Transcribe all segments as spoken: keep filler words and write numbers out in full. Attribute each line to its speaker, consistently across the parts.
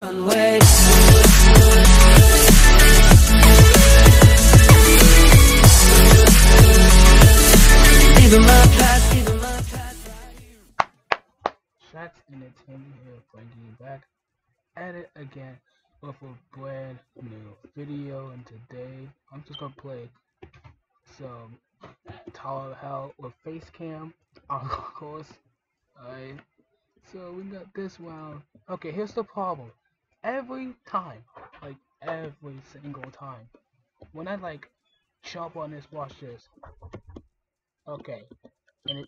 Speaker 1: Wait. Even my past, even my past.
Speaker 2: Shaq's Entertainment here, bringing you back at it again with a brand new video. And today I'm just gonna play some Tower of Hell with face cam, of course. Alright, so we got this round. Okay, here's the problem. Every time, like every single time, when I like jump on this, watch this. Okay, and it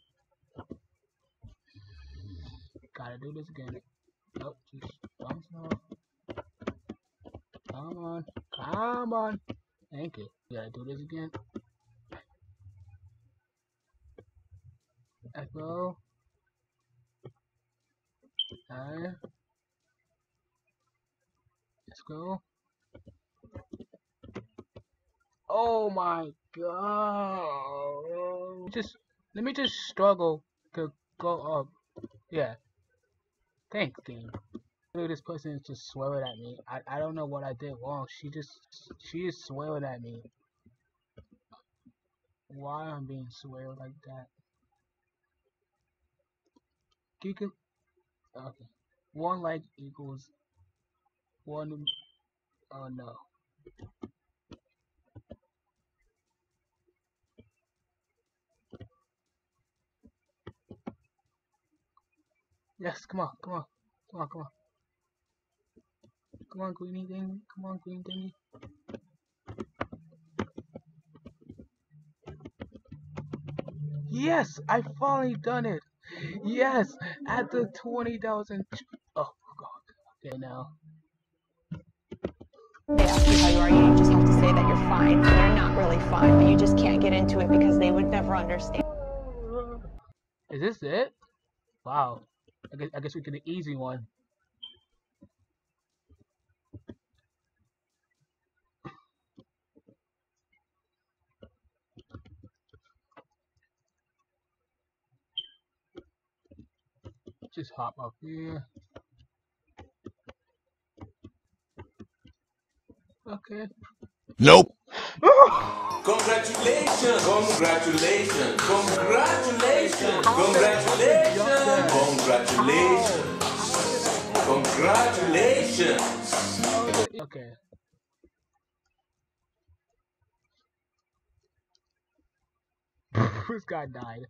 Speaker 2: gotta do this again. Nope, just bounce off. Come on, come on. Thank you. We gotta do this again. Let's go. Alright. Let's go. Oh my god. Just let me just struggle to go up. Yeah. Thanks, game. Look, this person is just swearing at me. I I don't know what I did wrong. She just she is swearing at me. Why am I being sweared like that? You can okay. One like equals one. Oh no. Yes, come on, come on, come on, come on. Come on, greeny thing. Come on, green thingy. Yes, I finally done it. Yes, at the twenty thousand. Oh god. Okay, now.
Speaker 3: They ask you how you are, you just have to say that you're fine. And you're not really fine, but you just can't get into it because they would never understand.
Speaker 2: Is this it? Wow. I guess, I guess we get an easy one. Just hop up here. Okay.
Speaker 4: Nope.
Speaker 5: Congratulations! Congratulations! Congratulations! Congratulations! Congratulations! Congratulations!
Speaker 2: Okay. This guy died.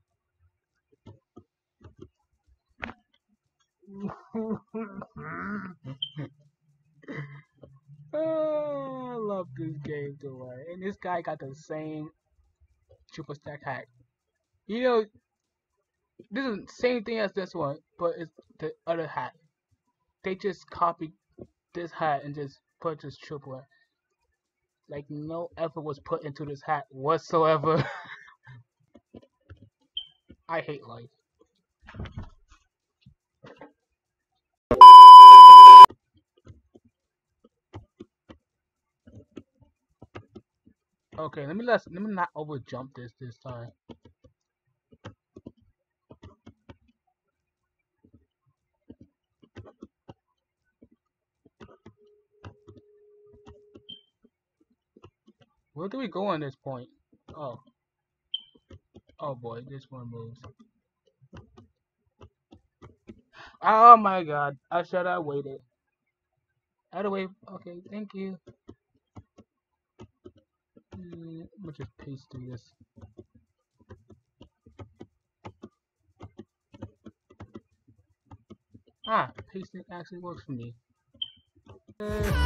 Speaker 2: Oh, I love this game too much. And this guy got the same triple stack hat. You know, this is the same thing as this one, but it's the other hat. They just copied this hat and just put this triple. Like no effort was put into this hat whatsoever. I hate life. Okay, let me let let me not over jump this this time. Where do we go on this point? Oh. Oh boy, this one moves. Oh my god, I should have waited. Out of the way. Okay, thank you. Mm, I'm gonna just paste through this. Ah, pasting actually works for me. Uh,